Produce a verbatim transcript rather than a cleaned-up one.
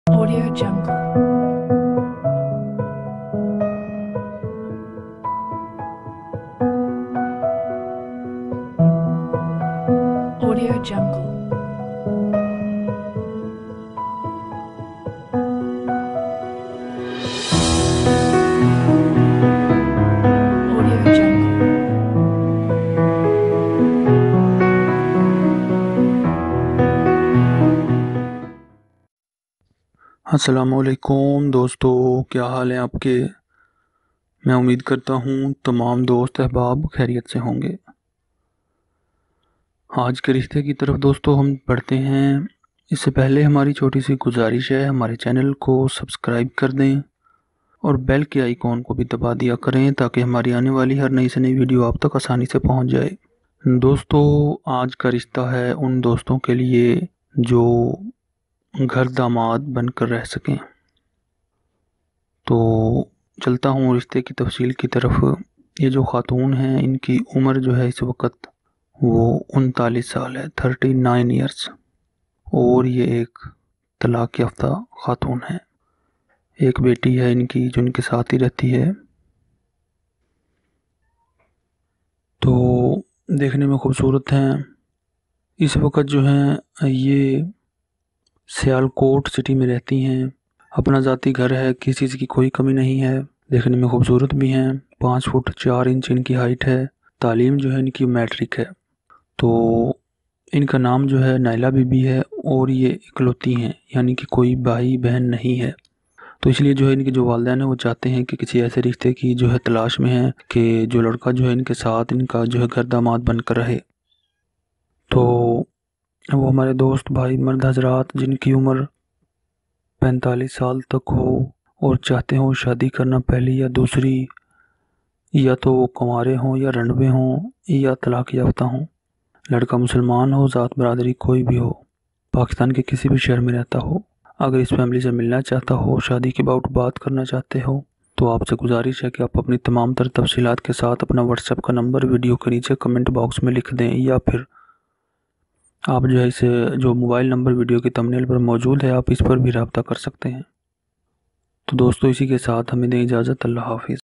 Audio Jungle. Audio Jungle. Audio Jungle. अस्सलामुअलैकुम दोस्तों, क्या हाल है आपके। मैं उम्मीद करता हूँ तमाम दोस्त अहबाब खैरियत से होंगे। आज के रिश्ते की तरफ दोस्तों हम बढ़ते हैं। इससे पहले हमारी छोटी सी गुजारिश है, हमारे चैनल को सब्सक्राइब कर दें और बेल के आइकॉन को भी दबा दिया करें ताकि हमारी आने वाली हर नई से नई वीडियो आप तक आसानी से पहुँच जाए। दोस्तों, आज का रिश्ता है उन दोस्तों के लिए जो घर दामाद बनकर रह सकें। तो चलता हूँ रिश्ते की तफसील की तरफ। ये जो ख़ातून हैं, इनकी उम्र जो है इस वक्त वो उनतालीस साल है, थर्टी नाइन ईयर्स, और ये एक तलाक याफ्ता ख़ातून है। एक बेटी है इनकी जो इनके साथ ही रहती है। तो देखने में खूबसूरत हैं। इस वक्त जो है ये सियालकोट सिटी में रहती हैं। अपना ज़ाती घर है, किसी चीज़ की कोई कमी नहीं है। देखने में खूबसूरत भी हैं। पाँच फुट चार इंच इनकी हाइट है। तालीम जो है इनकी मैट्रिक है। तो इनका नाम जो है नाइला बीबी है और ये इकलौती हैं, यानी कि कोई भाई बहन नहीं है। तो इसलिए जो है इनके जो वालिदैन है वो चाहते हैं कि किसी ऐसे रिश्ते की जो है तलाश में है कि जो लड़का जो है इनके साथ इनका जो है घर दामाद बनकर रहे। तो वो हमारे दोस्त भाई मर्द हजरात जिनकी उम्र पैंतालीस साल तक हो और चाहते हो शादी करना पहली या दूसरी, या तो वो कुंवारे हों या रणवे हों या तलाक याफ्ता हों, लड़का मुसलमान हो, ज़ात बरादरी कोई भी हो, पाकिस्तान के किसी भी शहर में रहता हो, अगर इस फैमिली से मिलना चाहता हो, शादी के अबाउट बात करना चाहते हो, तो आपसे गुजारिश है कि आप अपनी तमाम तर तफसीलात के साथ अपना व्हाट्सएप का नंबर वीडियो के नीचे कमेंट बॉक्स में लिख दें, या फिर आप जो है इसे जो मोबाइल नंबर वीडियो के थंबनेल पर मौजूद है आप इस पर भी रब्ता कर सकते हैं। तो दोस्तों, इसी के साथ हमें दें इजाज़त। अल्लाह हाफिज़।